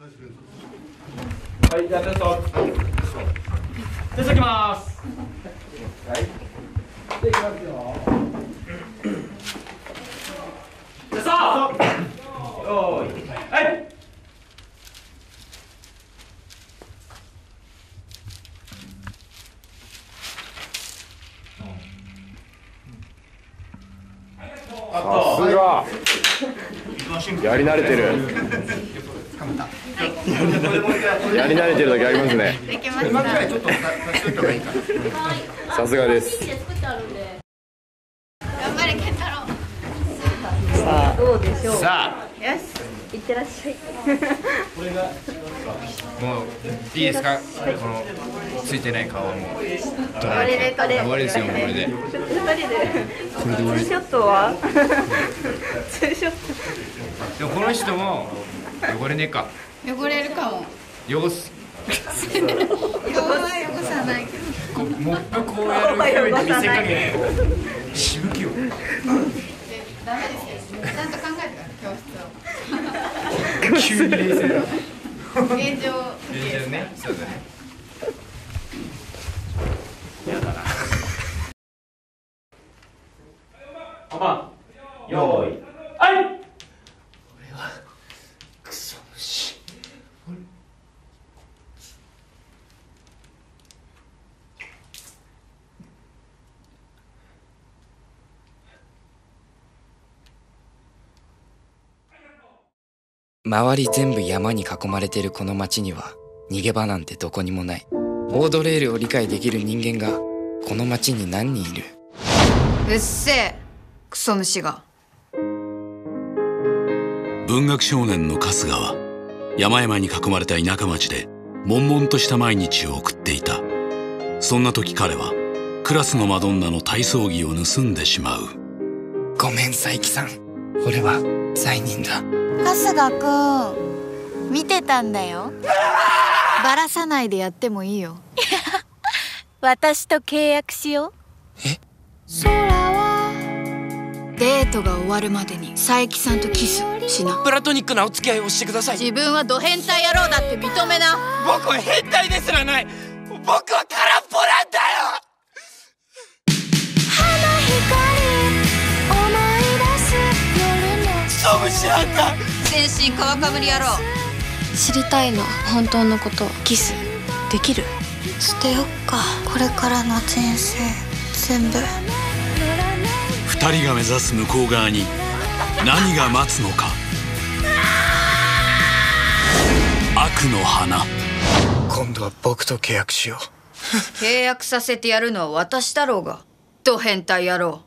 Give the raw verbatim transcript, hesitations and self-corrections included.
はい、じゃあテスト。テストいきます。はい。で、いきますよ。テスト。よーい。はい。 さすが。やり慣れてる。やり慣れてるだけありますね。 できました。 さすがです。 頑張れ健太郎。 さあどうでしょう。 さあ、 よし、いってらっしゃい。 もういいですか。このついてない顔はもう終わりでこれ。 終わりですよもうこれで。 二人で。 これで終わり。 ツーショットは？ツーショッでもこの人も汚れねえか。 ト。汚れるかも。 汚す。 顔は汚さないけど。 こうモップこうやる風に見せかけしぶきを。 ダメですよ。ちゃんと考えてから教室を。 急に冷静だ。 現状。 現状ね。そうだね。やだな。 本番。よーい。はい。 クソ虫。 周り全部山に囲まれてるこの町には逃げ場なんてどこにもない。オードレールを理解できる人間がこの町に何人いる？ うっせえ、クソ虫が。 文学少年の春日は山々に囲まれた田舎町で悶々とした毎日を送っていた。そんな時彼はクラスのマドンナの体操着を盗んでしまう。 ごめん佐伯さん、俺は罪人だ。 春日くん見てたんだよ。バラさないでやってもいいよ。私と契約しよう。 え？ デートが終わるまでに佐伯さんとキスしな。 プラトニックなお付き合いをしてください。 自分はド変態野郎だって認めな。 僕は変態ですらない。僕は空っぽなんだよ。クソ虫なんだ。 全身皮かぶり野郎。 知りたいの本当のこと。キスできる？捨てよっか、これからの人生全部。 二人が目指す向こう側に何が待つのか。悪の花。 今度は僕と契約しよう。 契約させてやるのは私だろうが、ド変態野郎。